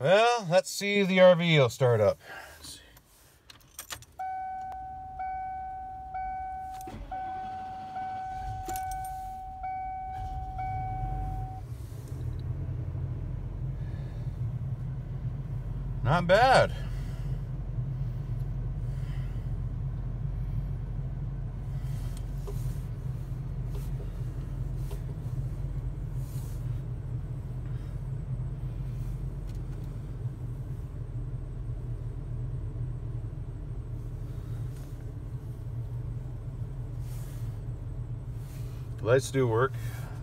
Well, let's see if the RV will start up. Not bad. Lights do work.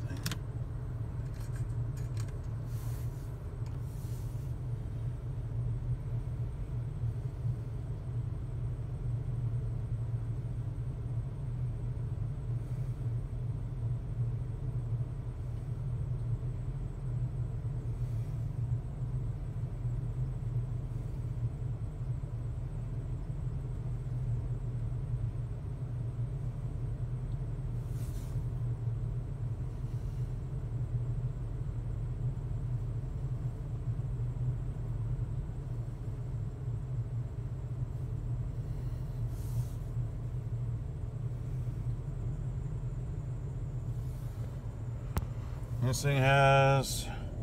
This thing has,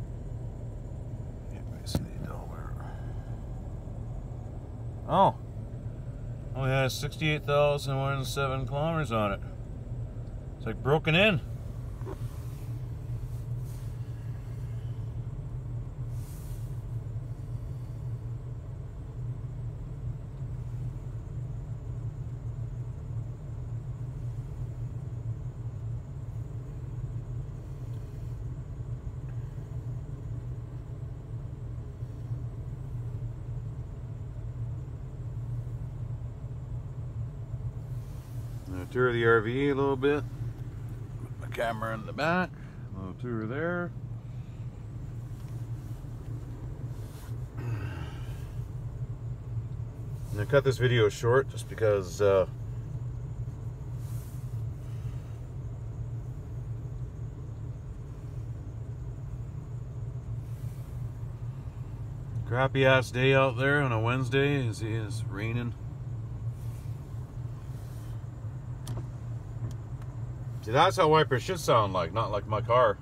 oh, only has 68,107 kilometers on it. It's like broken in. Tour the RV a little bit. Put my camera in the back. A little tour there. I'm gonna cut this video short just because crappy ass day out there on a Wednesday as it is raining. See, that's how wipers should sound like, not like my car.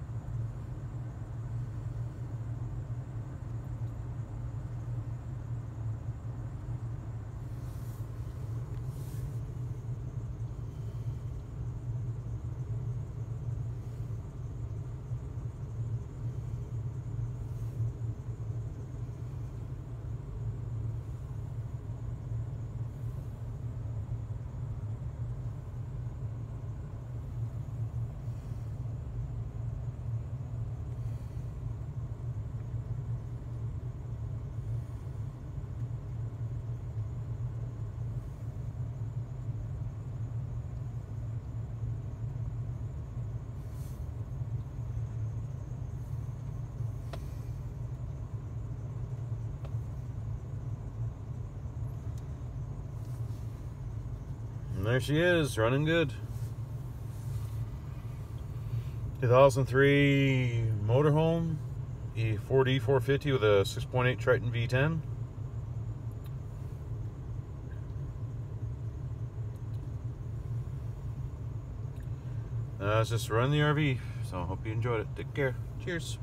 And there she is, running good. 2003 motorhome, a Ford E450 with a 6.8 Triton V10. It's just running the RV, so I hope you enjoyed it. Take care. Cheers.